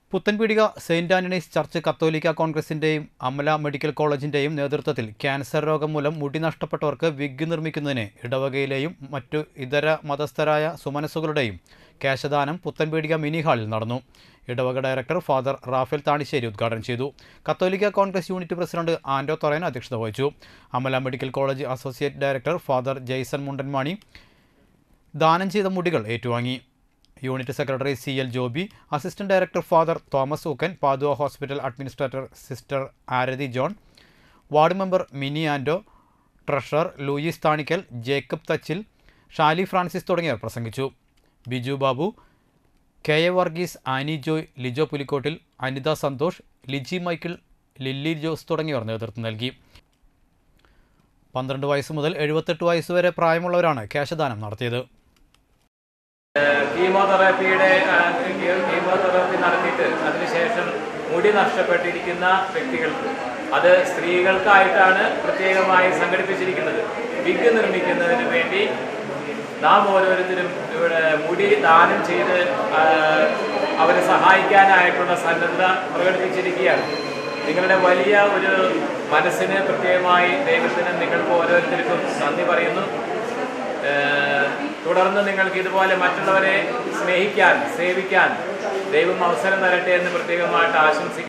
Puthenpeedika Saint Antony's church കത്തോലിക്ക കോൺഗ്രസിന്റെയും Amala medical കോളേജിന്റെയും നേതൃത്വത്തിൽ ക്യാൻസർ രോഗം മൂലം മുടി നഷ്ടപ്പെട്ടവർക്ക് വിഗ് നിർമ്മിക്കുന്നതിന് ഇടവകയിലെയും മറ്റു ഇതര മതസ്ഥരായ സുമനസ്സുകളുടെയും ക്യാഷദാനം പുത്തൻപീടിക മിനി ഹാളിൽ നടന്നു. ഇടവക ഡയറക്ടർ ഫാദർ റാഫേൽ താണിശ്ശേരി ഉദ്ഘാടനം ചെയ്തു. കത്തോലിക്ക Congress unit president Anto Thorayan അധ്യക്ഷത വഹിച്ചു. Amala medical college associate director father Jaison Mundanmani ദാനം ചെയ്ത മുടികൾ ഏറ്റുവാങ്ങി. Unit secretary CL Joby, assistant director father Thomas Ookkan, Padua hospital administrator sister Arathi John, ward member Mini Anto, treasurer Louis Thanikkal, Jacob Thachil, Shali Francis തുടങ്ങിയവർ പ്രസംഗിച്ചു. Biju Babu, KA Varghese, Annie Joy, Lijo Pulikkottil, Anitha Santhosh, Liji Michael, Lilly Jose തുടങ്ങിയവർ നേതൃത്വം നൽകി. 12 വയസ്സ് മുതൽ 78 വയസ്സ് വരെ പ്രായമുള്ളവരാണ് ക്യാഷദാനം നടത്തിയത്. കീമോതെറാപ്പി നടത്തിയിട്ട് അതിനുശേഷം മുടി നഷ്ടപ്പെട്ടിരിക്കുന്ന വ്യക്തികൾക്ക്, അത് സ്ത്രീകൾക്കായിട്ടാണ് പ്രത്യേകമായി സംഘടിപ്പിച്ചിരിക്കുന്നത്. വിഗ് നിർമ്മിക്കുന്നതിന് വേണ്ടി നാം ഓരോരുത്തരും ഇവിടെ മുടി ദാനം ചെയ്ത് അവരെ സഹായിക്കാനായിട്ടുള്ള സന്നദ്ധത പ്രകടിപ്പിച്ചിരിക്കുകയാണ്. നിങ്ങളുടെ വലിയ ഒരു മനസ്സിന് പ്രത്യേകമായി ദൈവത്തിന് നിങ്ങൾക്ക് ഓരോരുത്തർക്കും നന്ദി പറയുന്നു. തുടർന്ന് നിങ്ങൾക്ക് ഇതുപോലെ മറ്റുള്ളവരെ സ്നേഹിക്കാൻ, സേവിക്കാൻ ദൈവം അവസരം തരട്ടെ എന്ന് പ്രത്യേകമായിട്ട് ആശംസിക്കുന്നു.